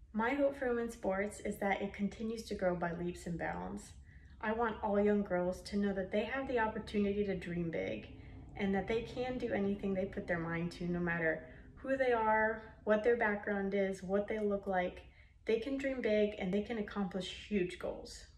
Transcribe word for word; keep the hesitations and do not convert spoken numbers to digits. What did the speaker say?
My hope for women's sports is that it continues to grow by leaps and bounds. I want all young girls to know that they have the opportunity to dream big and that they can do anything they put their mind to, no matter who they are, what their background is, what they look like. They can dream big and they can accomplish huge goals.